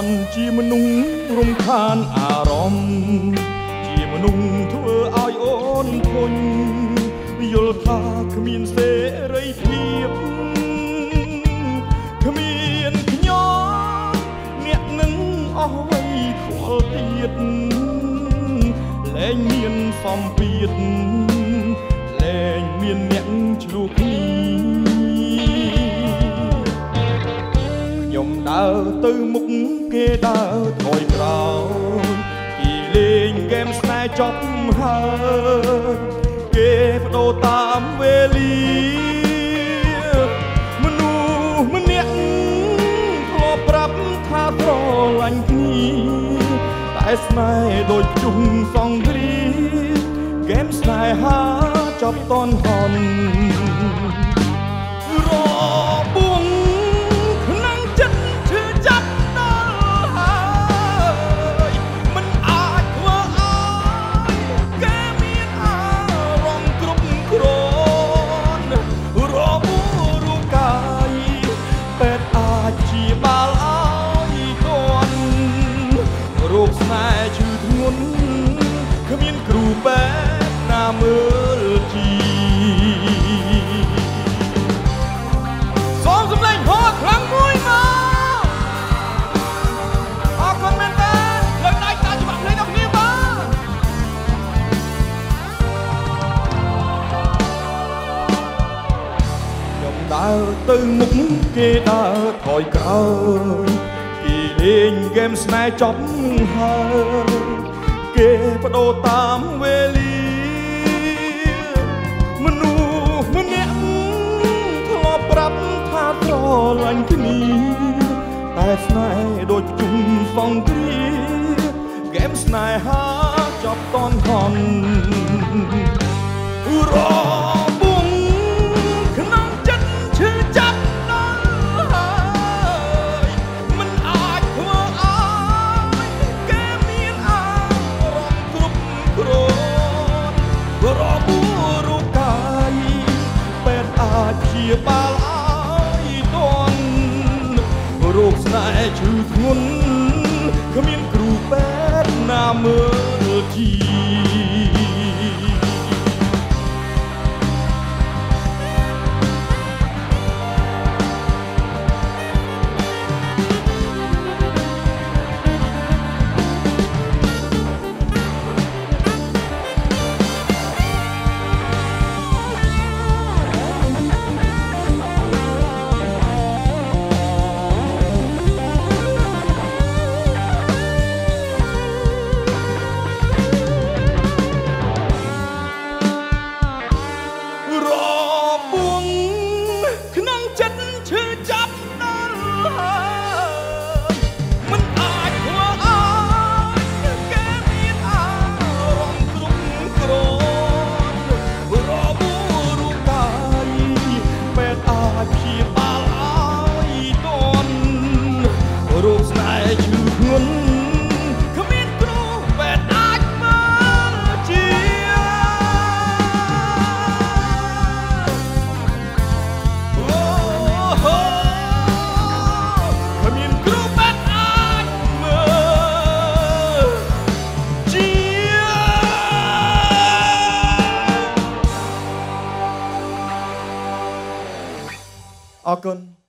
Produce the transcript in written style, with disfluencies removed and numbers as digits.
ន់ជាមនុស្សរំខានអារម្មណ៍ជាមនុស្សធ្វើឲ្យអូនធុញយល់ថាគ្មានសេរីភាពគ្មានខ្ញុំអ្នកនឹងអស់វ័យខ្វល់ទៀតលែងមានសម្ពាធលែងមានអ្នកឆ្លុះគ្នាខ្ញុំដើរទៅមុខគេដើរថយក្រោយគេលេងហ្គេមស្នេហ៍ចប់ហើយគេបដូរតាមវេលាមនុស្សម្នាក់ធ្លាប់ប្រាប់ថាស្រឡាញ់គ្នាតែស្នេហ៍ដូចជុំសង្គ្រាហ្គេមស្នេហាចប់តន់ហន់ស្នេហ៍ឈឺធ្ងន់គ្មានគ្រូពេទ្យណាមើលជីសូមសម្លេងហោខ្លាំងមួយមកអរគុណមែនតើលើកដៃតាមច្បាប់ភ្លេងដល់គ្នាមកខ្ញុំដើរទៅមុខគេដើរថយក្រោយលេងហ្គេមស្នេហ៍ចប់ហើយគេបដូរតាមវេលាមនុស្សម្នាក់ធ្លាប់ប្រាប់ថាស្រឡាញ់គ្នាតែស្នេហ៍ដូចជុំសង្គ្រាហ្គេមស្នេហាចប់តន់ហន់រជាបាលឲ្យតន់រោគស្នេហ៍ឈឺធ្ងន់គ្មានគ្រូពេទ្យណាមើលជីរោគស្នេហ៍ឈឺធ្ងន់គ្មានគ្រូពេទ្យអាចមើលជាគ្មានគ្រូពេទ្យអាចមើលជាអរគុណ